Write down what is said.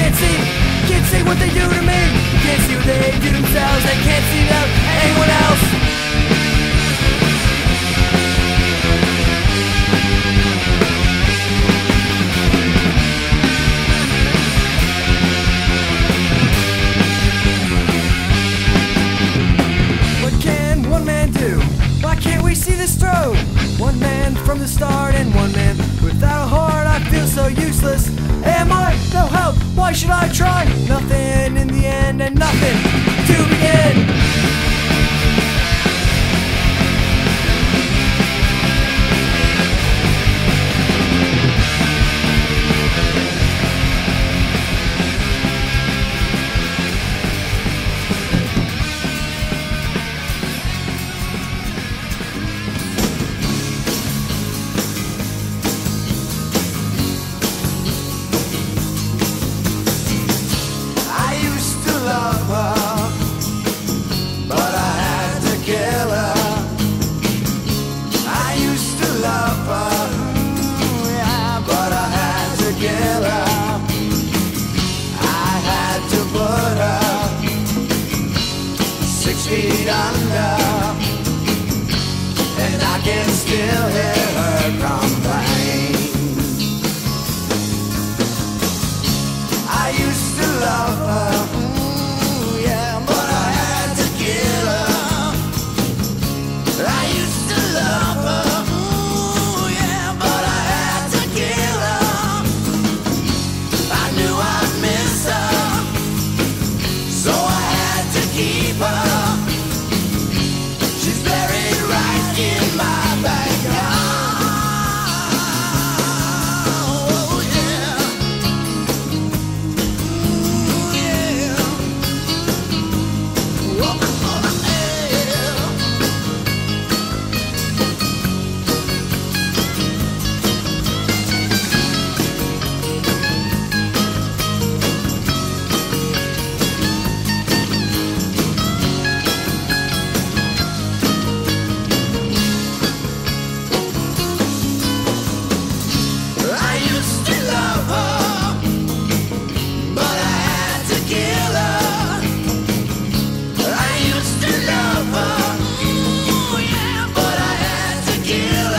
can't see what they do to me. Can't see what they do themselves. They can't see that anyone else. What can one man do? Why can't we see this through? One man from the start and one man without a heart. I feel so useless. Am I no help? Why should I try? Nothing in the end and nothing to begin. Feet under, and I can still hear